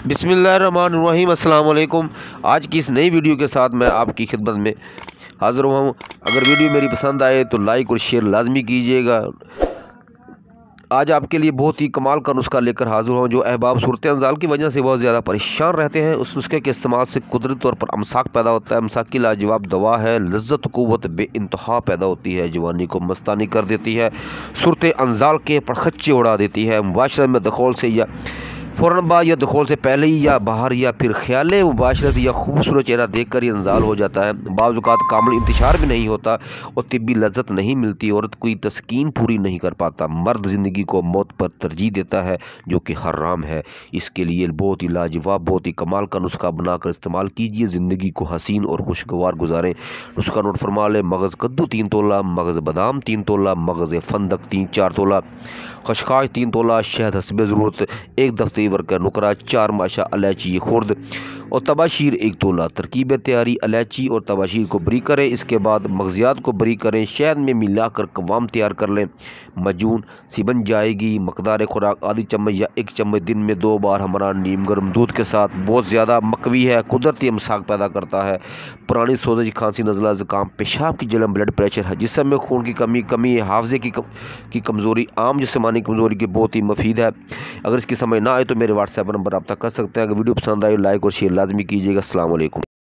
बिस्मिल्लाहिर्रहमानिर्रहीम। अस्सलाम वालेकुम। आज की इस नई वीडियो के साथ मैं आपकी खिदमत में हाज़िर हुआ हूँ। अगर वीडियो मेरी पसंद आए तो लाइक और शेयर लाजमी कीजिएगा। आज आपके लिए बहुत ही कमाल का नुस्खा लेकर हाज़िर हूँ। जो अहबाब सूरत अंजाल की वजह से बहुत ज़्यादा परेशान रहते हैं, उस नुस्खे के इस्तेमाल से कुदरती तौर पर अमसाक पैदा होता है। अमसाक की लाजवाब दवा है, लज्जत क़ुव्वत बेइंतहा पैदा होती है, जवानी को मस्तानी कर देती है, सूरत अंजाल के परखच्चे उड़ा देती है। मुबाशरत में दखल से या फ़ौरन बाद या दखल से पहले ही या बाहर या फिर ख्याल मुबाशरत या खूबसूरत चेहरा देख कर ही इंजाल हो जाता है। बाज़ औक़ात कामिल इंतशार भी नहीं होता और तिब्बी लज्जत नहीं मिलती। औरत कोई तस्कीन पूरी नहीं कर पाता। मर्द ज़िंदगी को मौत पर तरजीह देता है, जो कि हराम है। इसके लिए बहुत ही लाजवाब, बहुत ही कमाल का नुस्खा बनाकर इस्तेमाल कीजिए। ज़िंदगी को हसीन और खुशगवार गुजारें। नुस्खा नोट फरमा लें। मगज़ कद्दू 3 तोला, मगज़ बादाम 3 तोला, मगज़ फंदक 3-4 तोला, खशखाश 3 तोला, शहद हस्बे ज़रूरत 1 दफ्ते वर्का नुकरा, 4 माशा इलायची खुर्द और तबाशीर 1 तोला। तरकीब तैयारी: इलायची और तबाशीर को बरी करें। इसके बाद मगज़ियात को बरी करें, शहद में मिलाकर कवाम तैयार कर लें। मजून सी बन जाएगी। मकदार खुराक आधी चम्मच या 1 चम्मच दिन में 2 बार हमारा नीम गर्म दूध के साथ। बहुत ज़्यादा मकवी है, कुदरती अमसाक पैदा करता है। पुरानी सोजिश, खांसी, नज़ला, ज़ुकाम, पेशाब की जलन, ब्लड प्रेशर है, जिस्म में खून की कमी, हाफ़ज़े की कमज़ोरी, आम जिस्मानी कमज़ोरी की बहुत ही मुफीद है। अगर इसकी समझ ना आए तो मेरे व्हाट्सएप नंबर रब्ता कर सकते हैं। अगर वीडियो पसंद आए लाइक और शेयर लाजमी कीजिएगा। अस्सलाम वालेकुम।